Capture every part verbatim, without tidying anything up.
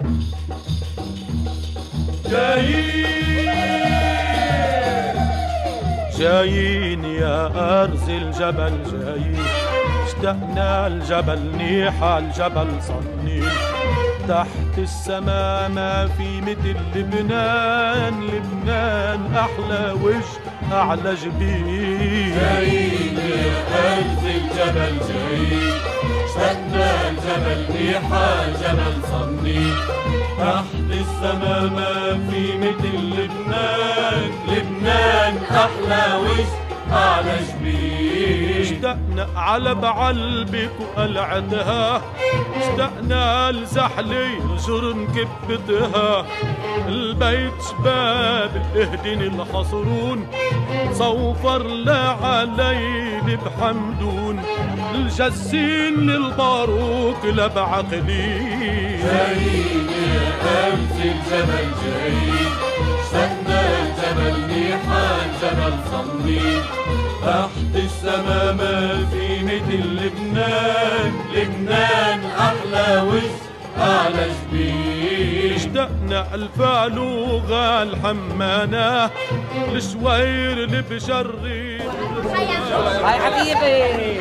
جايين جايين يا أرز الجبل جايين، اشتقنا الجبل نيحة الجبل صنين، تحت السما ما في مثل لبنان، لبنان أحلى وجه أعلى جبين. جايين يا أرز الجبل جايين، اشتقنا الجبل نيحة الجبل صنين، تحت السما ما في مثل لبنان، لبنان أحلى وجه أعلى جبين. اشتقنا على بعلبك وقلعتها، اشتقنا لزحلي جرن كبتها، البيت شباب اهدن الحصرون، صوفر لعلي بحمدون، الجسين للباروك لبعقلين. جايين يا أرز الجبل جايين، اشتقنا الجبل نيحة الجبل صنين، تحت السما ما في مثل لبنان، لبنان أحلى وجه أعلى جبين. اشتقنا الفعلوغة الحمانة، الشوير اللي بشري هاي حبيبي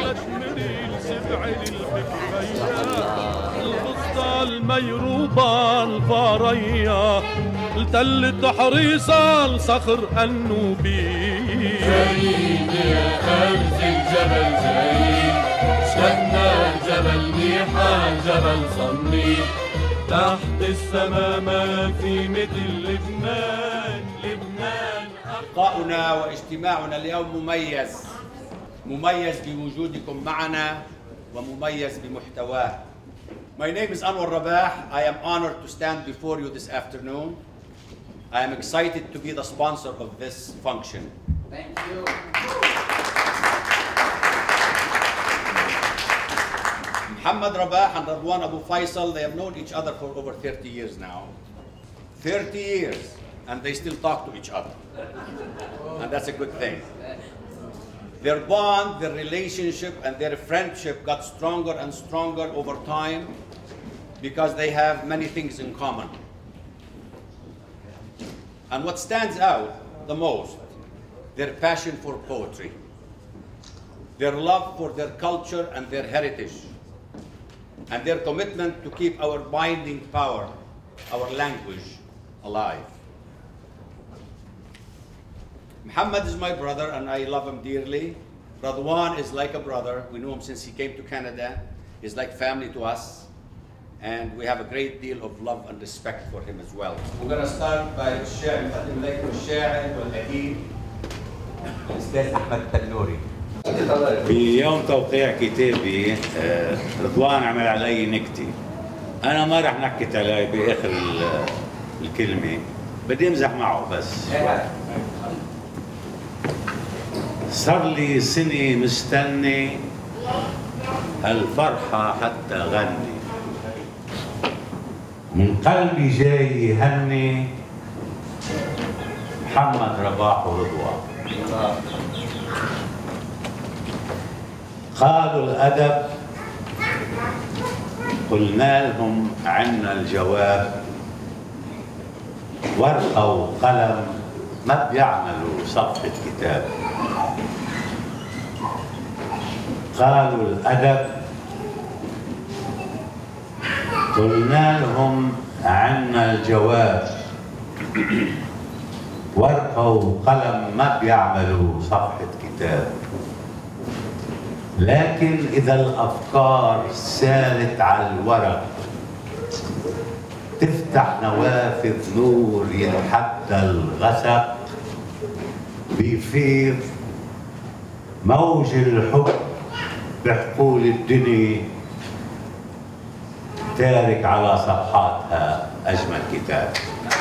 القصة الميروبة الفارية، التل التحريصة الصخر النوبي. جايين يا أرز الجبل جايين، اشتقنا الجبل نيحة الجبل صنين، تحت السما ما في مثل لبنان، لبنان. لقاؤنا واجتماعنا اليوم مميز، مميز بوجودكم معنا ومميز بمحتواه. My name is Anwar Rabah. I am honored to stand before you this afternoon. I am excited to be the sponsor of this function. Thank you. Muhammad Rabah and Radwan Abu Faisal, they have known each other for over thirty years now. thirty years, and they still talk to each other. And that's a good thing. Their bond, their relationship, and their friendship got stronger and stronger over time because they have many things in common. And what stands out the most, their passion for poetry, their love for their culture and their heritage, and their commitment to keep our binding power, our language, alive. Muhammad is my brother and I love him dearly. Radwan is like a brother. We knew him since he came to Canada. He's like family to us. And we have a great deal of love and respect for him as well. We're going to start by الشاعر نقدم لكم الشاعر والأديب الأستاذ أحمد التنوري. في يوم توقيع كتابي رضوان عمل علي نكتة. أنا ما رح نكت علي بآخر الكلمة، بدي أمزح معه بس. صار لي سنة مستني هالفرحة حتى غني، من قلبي جاي يهني محمد رباح ورضوان. قالوا الأدب قلنا لهم عنا الجواب، ورقة وقلم ما بيعملوا صفحة كتاب. قالوا الأدب قلنا لهم عنا الجواب، ورقة وقلم ما بيعملوا صفحة كتاب. لكن إذا الأفكار سالت على الورق تفتح نوافذ نور يتحدى الغسق، بيفيض موج الحب بحقول الدنيا، تارك على صفحاتها أجمل كتاب.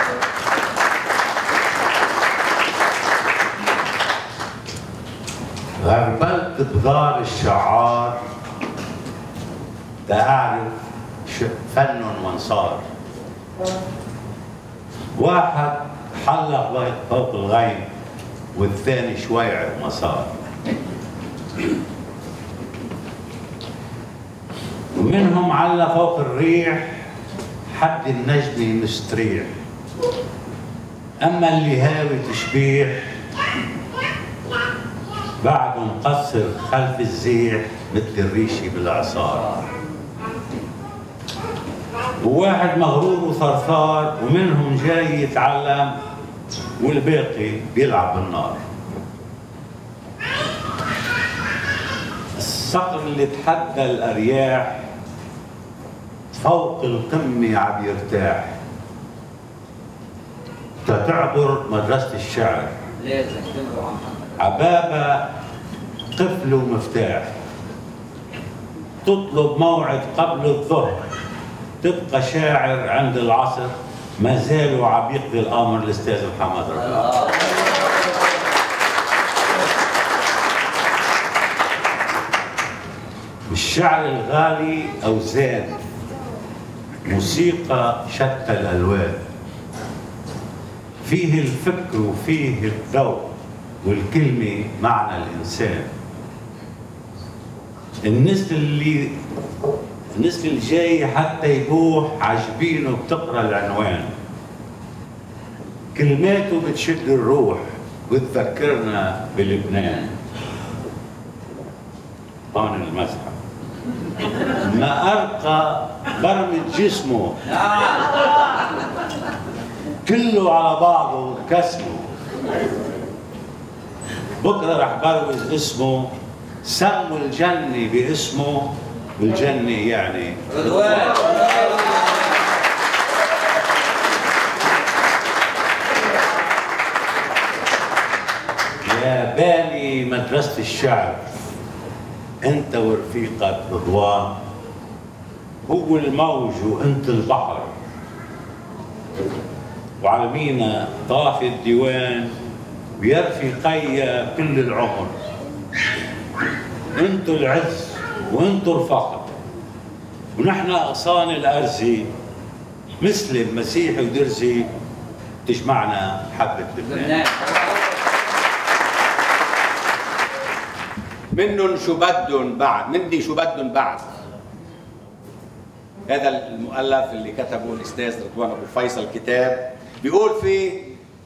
غربلت بغار الشعار تأعرف فن وانصار، واحد حلق فوق الغيم والثاني شويع مسار، ومنهم على فوق الريح حد النجمي مستريح، أما اللي هاوي تشبيح بعده مقصر خلف الزيح مثل الريشي بالإعصار. وواحد مغرور وثرثار ومنهم جاي يتعلم والباقي بيلعب بالنار. الصقر اللي تحدى الأرياح فوق القمة عم يرتاح. تتعبر مدرسة الشعر عبابة قفل ومفتاح، تطلب موعد قبل الظهر تبقى شاعر عند العصر، ما زالوا عم يقضي الامر الاستاذ محمد رباح. الشعر الغالي اوزان، موسيقى شتى الالوان، فيه الفكر وفيه الذوق والكلمه معنى الانسان. الناس اللي الناس اللي جاي حتى يبوح عاجبينه بتقرا العنوان، كلماته بتشد الروح وتذكرنا بلبنان. هون المزحة ما أرقى برمج جسمه كله على بعضه كسمه، بكره رح بروز اسمه، سموا الجنة باسمه، والجنة يعني رضوان. يا باني مدرسة الشعر، انت ورفيقك رضوان، هو الموج وانت البحر، وعلى مينا طاف الديوان ويرفي قيا كل العمر. انتو العز وانتو الفخر، ونحن اغصان الارزي، مسلم مسيحي ودرزي، تجمعنا حبة لبنان. منن شو بدن بعد، مندي شو بدن بعد. هذا المؤلف اللي كتبه الاستاذ رضوان ابو فيصل كتاب بيقول فيه: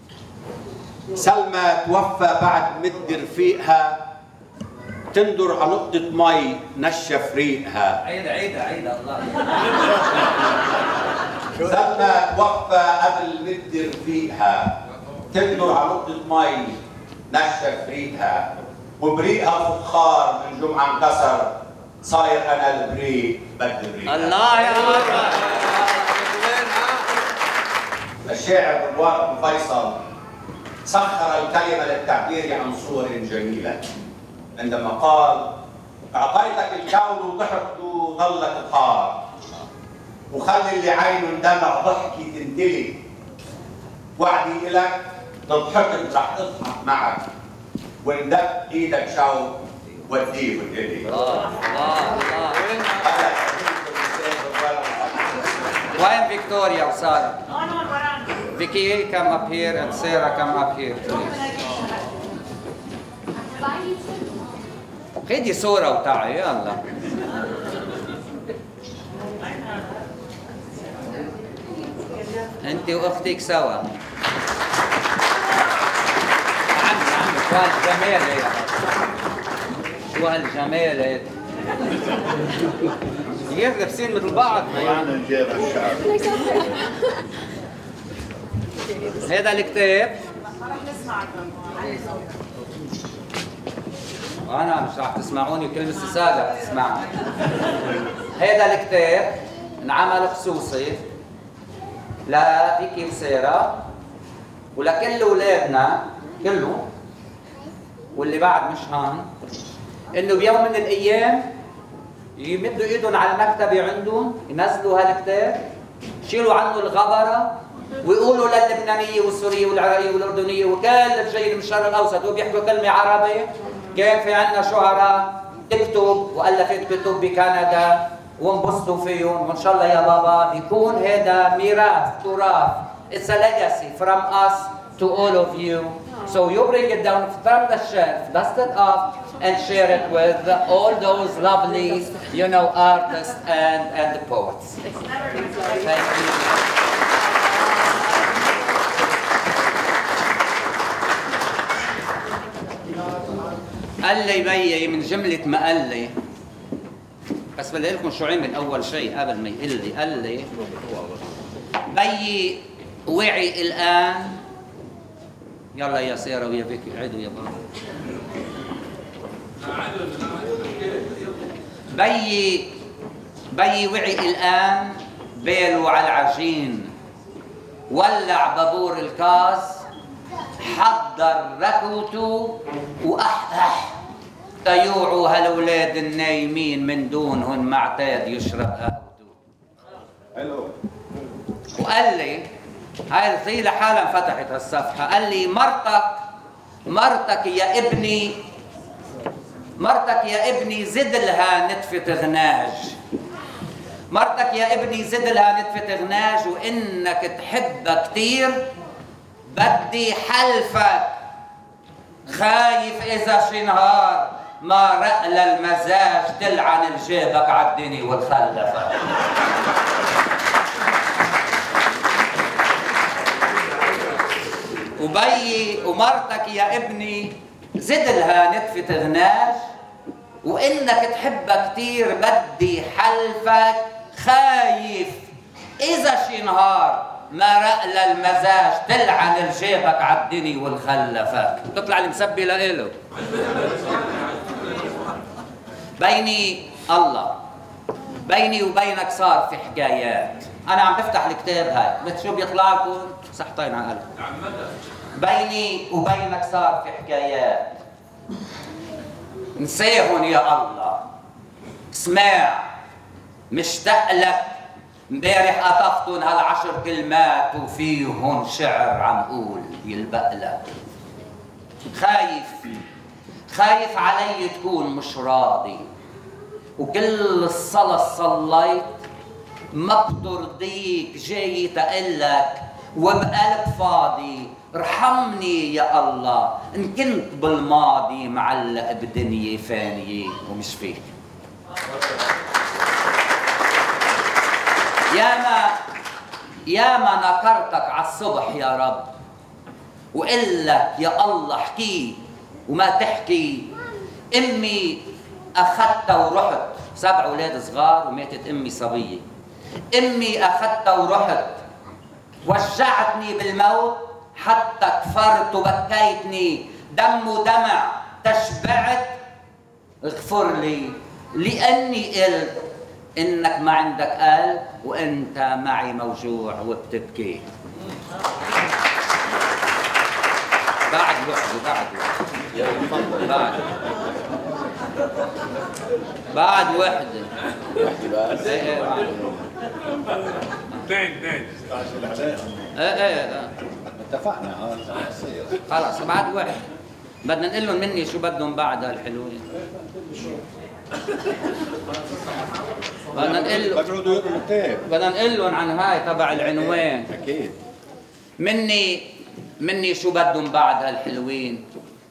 سلمى توفى بعد مد رفيقها، تندر على نقطة مي نشف ريقها. عيدة عيدة عيدة الله. سلمى توفى قبل مد رفيقها، تندر على نقطة مي نشف ريقها، وبريقها فخار من جمعة انكسر، صاير انا البريق بدي بريقها. الله يا الله. الشاعر رضوان ابو فيصل سخر الكلمة للتعبير عن صور جميلة عندما قال: أعطيتك الكون وضحكت ظلت بحار، وخلي اللي عينه اندمع ضحكي تنتلي، وعدي إلك تضحكت رح تضحك معك، وندق إيدك شوق وديه وتقلي. الله الله الله. وين فيكتوريا وسارة؟ Vicky, come up here, and Sarah, come up here, please. خدي صورة وتعي يلا. انت واختك سوا. عمي عمي شو هالجمال هيك. شو هالجمال هيك. كيف لابسين مثل بعض ما يعني. هذا الكتاب وانا مش رح تسمعوني كلمة سادة رح تسمعني. هذا الكتاب انعمل خصوصي لفيكي وسارة ولكل اولادنا كله واللي بعد مش هان، انه بيوم من الايام يمدوا ايدهم على المكتبة عندهم ينزلوا هالكتاب، يشيلوا عنه الغبرة ويقولوا للبنانية والسورية والعراقية والأردنية وكل الجايين من الشرق الأوسط وبيحكوا كلمة عربية. كان في عندنا شعراء تكتب وألفت كتب بكندا وانبسطوا فيهم، وإن شاء الله يا بابا يكون هذا ميراث تراث. It's a legacy from us to all of you. So you bring it down from the shelf, dust it off, and share it with all those lovely, you know, artists and, and the poets. Thank you. قال لي بيي من جملة ما قال لي، بس بدي لكم شو عمل أول شيء قبل ما يقول لي. قال لي بيي وعي الآن. يلا يا سيرة ويا فيكي عدوا يا بابا. بيي بيي وعي الآن، بيلو على العجين، ولع بابور الكاس، حضر ركوته وأحأح تيوعوا هالولاد النايمين من دونهن معتاد يشرب قهوته. حلو. وقال لي هاي الثيلة حالا فتحت هالصفحة. قال لي مرتك مرتك يا ابني مرتك يا ابني زد لها نتفة غناج. مرتك يا ابني زد لها نتفة غناج، وإنك تحبها كتير بدي حلفك. خايف إذا شي نهار ما رأل المزاج تلعن الجيبك عالدني والخلفة. وبيي ومرتك يا ابني زد لها نتفة غناج، وإنك تحبها كتير بدي حلفك. خايف إذا شي نهار ما رأل المزاج تلعن الجيبك عالدني والخلفك. تطلع المسبي لإله. بيني الله بيني وبينك صار في حكايات. أنا عم بفتح الكتاب هاي، بس شو بيطلع لكم؟ صحتين على قلب. بيني وبينك صار في حكايات، نسيهن يا الله. اسمع، مشتاق لك. امبارح قطفتن هالعشر كلمات وفيهن شعر عم قول يلبق لك. خايف خايف علي تكون مش راضي، وكل الصلاة صليت ما بترضيك، جاي تقلك وبقلب فاضي. ارحمني يا الله ان كنت بالماضي معلق بدنيا فانية ومش فيك. ياما ياما نكرتك عالصبح يا رب، وقلك يا الله احكي وما تحكي. امي اخذتها ورحت، سبع اولاد صغار وماتت امي صبيه. امي اخذتها ورحت، وجعتني بالموت حتى كفرت وبكيتني. دم ودمع تشبعت، اغفر لي لاني قلت انك ما عندك قلب وانت معي موجوع وبتبكي. بعد وحده بعد وحده بعد بعد وحده وحده بس. ايه ايه بعد اثنين اثنين ايه ايه اتفقنا. اه خلاص بعد وحده. بدنا نقول لهم مني شو بدهم بعد هالحلوين. بدنا نقول له بقعدوا يقروا الكتاب. بدنا نقول لهم عن هاي تبع العنوان. اكيد. مني مني شو بدهم بعد هالحلوين.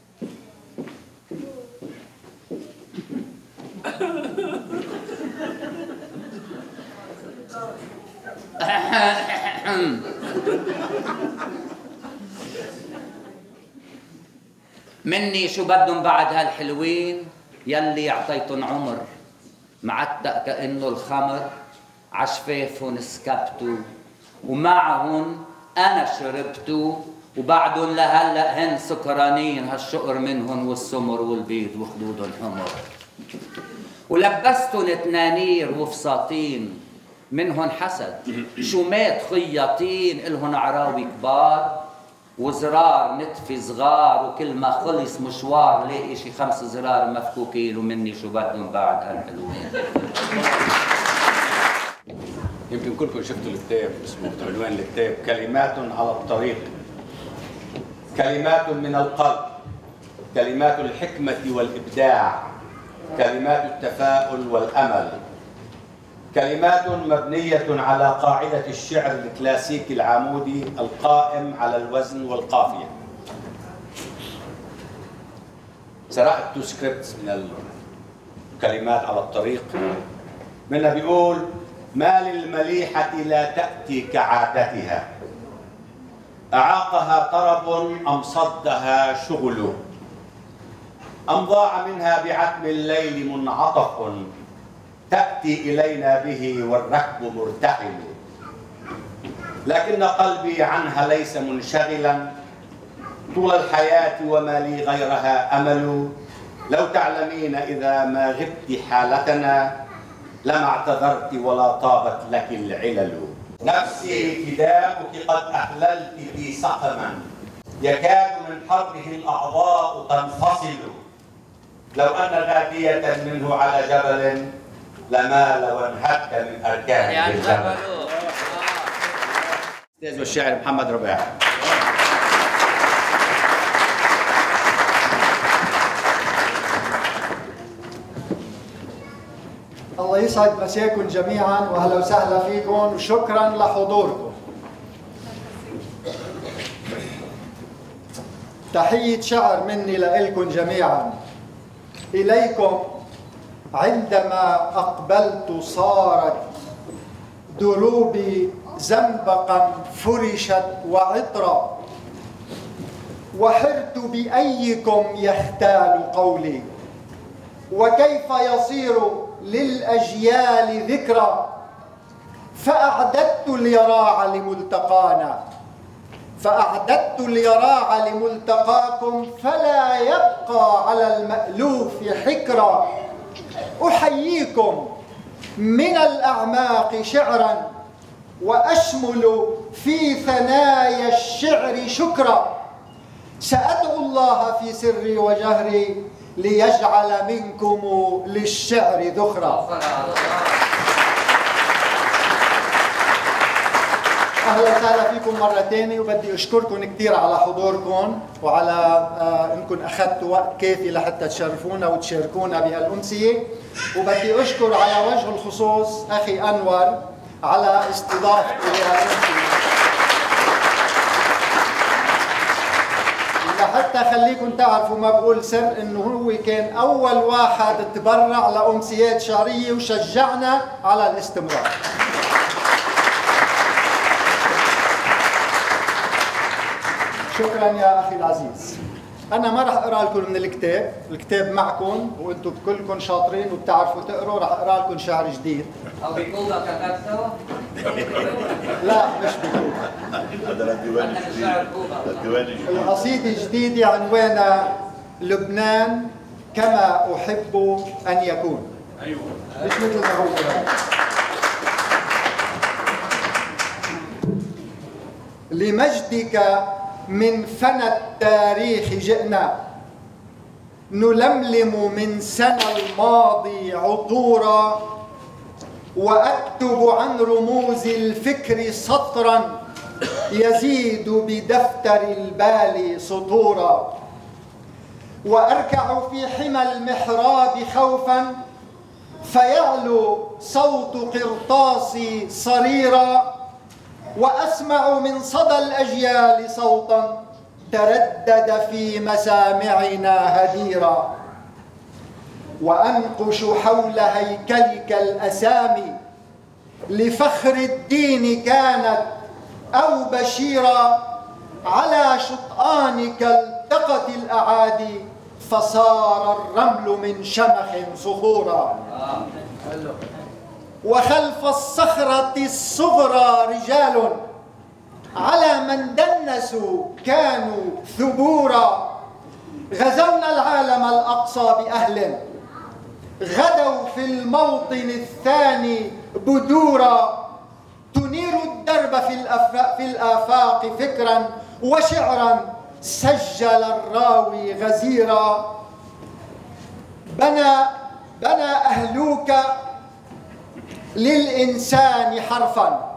مني شو بدهم بعد هالحلوين يلي اعطيتن عمر معتق كأنه الخمر، عشفافهم سكبتوا ومعهم انا شربتوا، وبعدهم لهلا هن سكرانين هالشقر منهم والسمر والبيض وخدودهم حمر. ولبستن تنانير وفساتين منهن حسد، شومات خياطين الهن عراوي كبار وزرار نتفي صغار، وكل ما خلص مشوار لاقي شي خمس زرار مفكوكين. ومني شو بدهم بعد هالحلوين. يمكن كلكم شفتوا الكتاب، اسمه عنوان الكتاب كلمات على الطريق. كلمات من القلب، كلمات الحكمة والإبداع، كلمات التفاؤل والأمل. كلمات مبنية على قاعدة الشعر الكلاسيكي العامودي القائم على الوزن والقافية. سرقت تو سكريبتس من الكلمات على الطريق. منها بيقول: ما للمليحة لا تأتي كعادتها، أعاقها طرب أم صدها شغل، أم ضاع منها بعتم الليل منعطف، تأتي إلينا به والركب مرتحل، لكن قلبي عنها ليس منشغلا طول الحياة وما لي غيرها أمل، لو تعلمين إذا ما غبت حالتنا لما اعتذرت ولا طابت لك العلل. نفسي فداؤك قد أحللت في سقما يكاد من حره الأعضاء تنفصل، لو أن غادية منه على جبل لمال وانهد من أركان الجبل. أستاذ والشاعر محمد رباح. الله يسعد مساكم جميعا واهلا وسهلا فيكم وشكرا لحضوركم. تحية شعر مني لإلكم جميعا. إليكم عندما أقبلت صارت دروبي زنبقا فرشت وعطرا، وحرت بأيكم يختال قولي، وكيف يصير للأجيال ذكرى، فأعددت اليراع لملتقانا، فأعددت اليراع لملتقاكم، فلا يبقى على المألوف حكرا. أحييكم من الأعماق شعرا، وأشمل في ثنايا الشعر شكرا. سأدعو الله في سري وجهري ليجعل منكم للشعر ذخرا. أهلا وسهلا فيكم مرة ثانية، وبدي أشكركم كثير على حضوركم وعلى آه أنكم أخذتوا وقت كافي لحتى تشرفونا وتشاركونا بهالأمسية. وبدي أشكر على وجه الخصوص أخي أنور على استضافته لهالأمسية، لحتى خليكم تعرفوا ما بقول سر انه هو كان اول واحد تبرع لامسيات شعريه وشجعنا على الاستمرار. شكرا يا اخي العزيز. انا ما راح اقرا لكم من الكتاب، الكتاب معكم وانتم كلكم شاطرين وبتعرفوا تقروا. راح اقرا لكم شعر جديد. او بكوبا كتبته؟ لا مش بكوبا، هذا للديوان الجديد. القصيدة الجديدة عنوانها لبنان كما أحب أن يكون. ايوه مش مثل ما هو. لمجدك من فنى التاريخ جئنا، نلملم من سنى الماضي عطورا، وأكتب عن رموز الفكر سطرا يزيد بدفتر البال سطورا، وأركع في حمى المحراب خوفا فيعلو صوت قرطاسي صريرا، وأسمع من صدى الأجيال صوتا تردد في مسامعنا هديرا، وأنقش حول هيكلك الأسامي لفخر الدين كانت أو بشيرا، على شطآنك التقت الأعادي فصار الرمل من شمخ صخورا، وخلف الصخرة الصغرى رجال على من دنسوا كانوا ثبورا، غزونا العالم الأقصى بأهل غدوا في الموطن الثاني بدورا، تنير الدرب في الآفاق, في الآفاق فكرا وشعرا سجل الراوي غزيرا، بنى بنى أهلوك للإنسان حرفا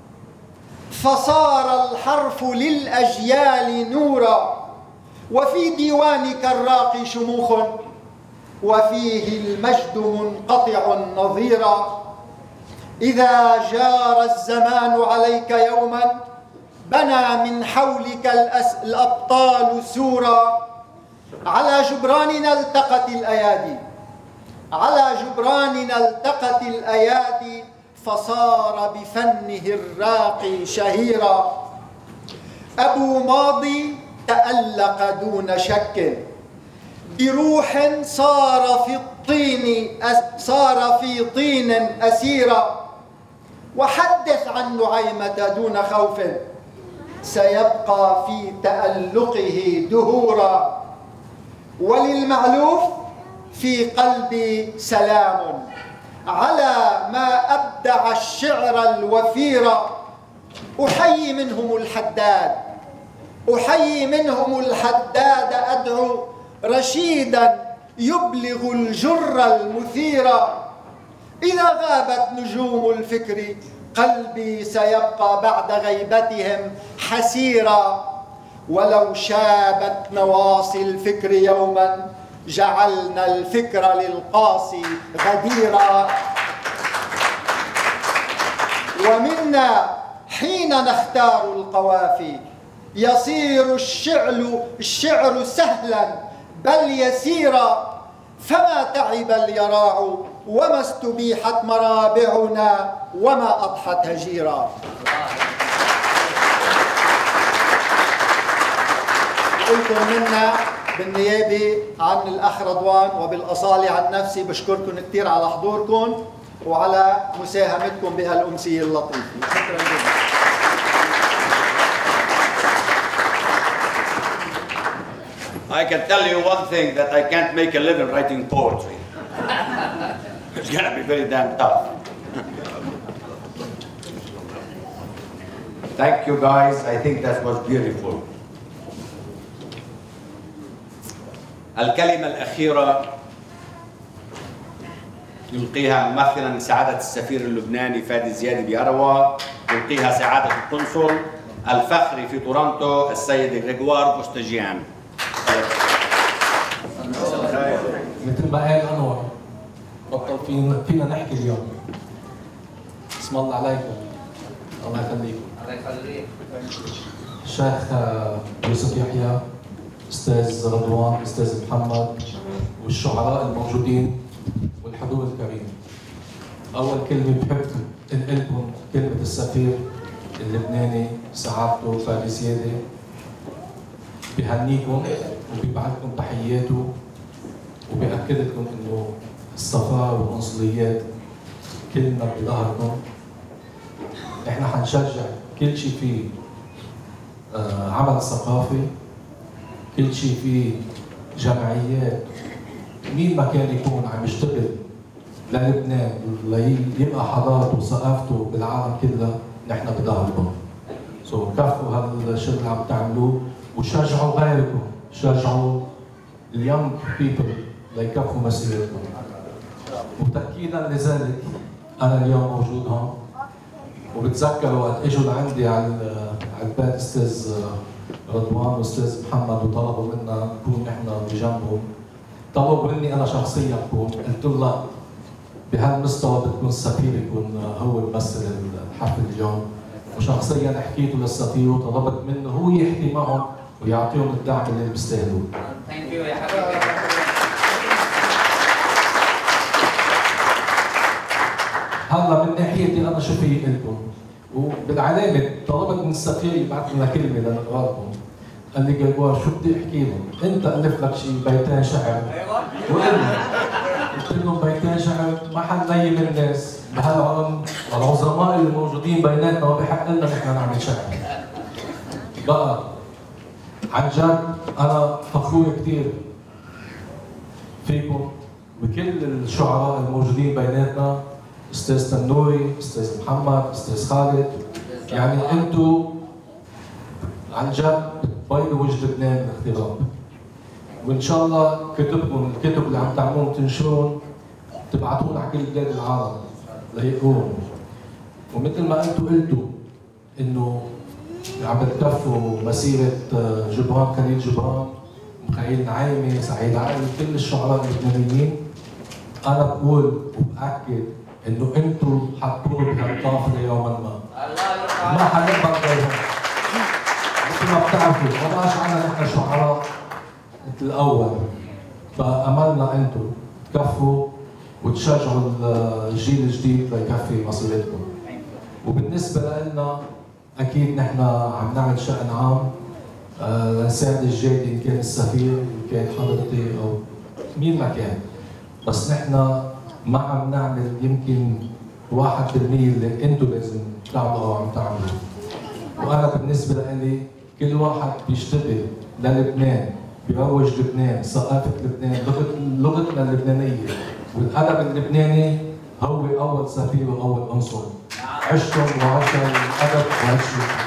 فصار الحرف للأجيال نورا، وفي ديوانك الراقي شموخ وفيه المجد منقطع نظيرا، إذا جار الزمان عليك يوما بنى من حولك الأبطال سورا، على جبراننا التقت الأيادي، على جبراننا التقت الأيادي، فصار بفنه الراقي شهيرا. أبو ماضي تألق دون شك بروح صار في الطين صار في طين أسيرا. وحدث عن نعيمة دون خوف سيبقى في تألقه دهورا. وللمعلوف في قلبي سلام على ما أبدع الشعر الوفير. أحيي منهم الحداد أحيي منهم الحداد أدعو رشيدا يبلغ الجر المثيرا. إذا غابت نجوم الفكر قلبي سيبقى بعد غيبتهم حسيرا. ولو شابت نواصي الفكر يوما جعلنا الفكر للقاصي غديرا. ومنا حين نختار القوافي يصير الشعر الشعر سهلا بل يسيرا. فما تعب اليراع وما استبيحت مرابعنا وما أضحت هجيرا. قلتم منا بالنيابة عن الأخ رضوان وبالأصالة عن نفسي بشكركم كثير على حضوركم وعلى مساهمتكم بهالأمسية اللطيفة. شكرا جدا. I can tell you one thing, that I can't make a living writing poetry. It's gonna be very damn tough. Thank you guys, I think that was beautiful. الكلمة الأخيرة يلقيها ممثلا سعادة السفير اللبناني فادي زيادي بيروى، يلقيها سعادة القنصل الفخري في تورونتو السيد غريغوار بوستجيان. مثل ما قال انور بطل فينا فينا نحكي اليوم. اسم الله عليكم. الله يخليكم. الله يخليك. الشيخ يوسف يحيى، استاذ رضوان، استاذ محمد، والشعراء الموجودين والحضور الكريم. اول كلمه بحب انقل لكم كلمه السفير اللبناني سعادته فادي زيادي، بهنيكم وبيبعث لكم تحياته وبأكد لكم انه السفاره والقنصليات كلنا بظهركم. احنا حنشجع كل شيء فيه آه عمل ثقافي، كل شيء فيه جمعيات، مين ما كان يكون عم يشتغل للبنان ليبقى حضارته وثقافته بالعالم كله، نحن بظهركم. سو so, كفوا هذا الشغل اللي عم تعملوه وشجعوا غيركم، شجعوا اليونج بيبل ليكفوا مسيرتكم. وتأكيدا لذلك أنا اليوم موجود هون، وبتذكر وقت اجوا لعندي على على البيت استاذ رضوان واستاذ محمد وطلبوا منا نكون نحن بجنبهم، طلبوا مني انا شخصيا اكون، قلت له لا، بهالمستوى بتكون السفير يكون هو يمثل الحفل اليوم، وشخصيا حكيت للسفير وطلبت منه هو يحكي معهم ويعطيهم الدعم اللي بيستاهلوه. ثانك يو يا حبيبي. هلا من ناحيتي انا شو في لكم؟ وبالعلامه طلبت من السفير يبعث لنا كلمه لنقراكم. قال لي جرجوار شو بدي احكي لهم؟ انت الف لك شيء بيتين شعر وقل لي. قلت لهم بيتين شعر ما حننيم الناس بهالعلم والعظماء اللي موجودين بيناتنا وبحق لنا نحن نعمل شعر. بقى عن جد انا فخور كثير فيكم بكل الشعراء الموجودين بيناتنا، استاذ تنوري، استاذ محمد، استاذ خالد، يعني انتم عن جد بيضوا وجه لبنان الاغتراب. وان شاء الله كتبكم، الكتب اللي عم تعملون تنشرون تبعتون على كل بلاد العالم ليقروهم. ومثل ما انتم قلتوا انه عم بتكفوا مسيره جبران خليل جبران، مخيل نعيمي، سعيد عقل، كل الشعراء اللبنانيين، انا بقول وباكد انه انتم حطوه بهالقافله يوما ما. الله يرضى ما حنقبل غيرهم. مثل ما بتعرفوا ما بقاش عنا نحن شعراء مثل الاول، فاملنا انتم تكفوا وتشجعوا الجيل الجديد ليكفي مصيرتكم. وبالنسبه لنا اكيد نحن عم نعمل شأن عام لنساعد الجيد، ان كان السفير، ان كان حضرتي او مين ما كان، بس نحن ما عم نعمل يمكن واحد بالمية اللي انتم لازم تعملوا او عم تعملوا. وانا بالنسبه لي كل واحد بيشتغل للبنان، بيروج لبنان، ثقافه لبنان، لغه لغتنا اللبنانيه والادب اللبناني هو اول سفير واول عنصر. عشتم وعشا الادب وعشتم